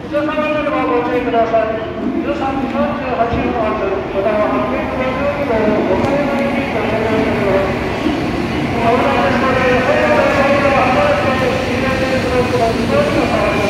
車様などはご注意ください。13時38分発、または852号、岡山行きということです。危ないですので、早く早く離れて、進めていただくのに、少しの差があります。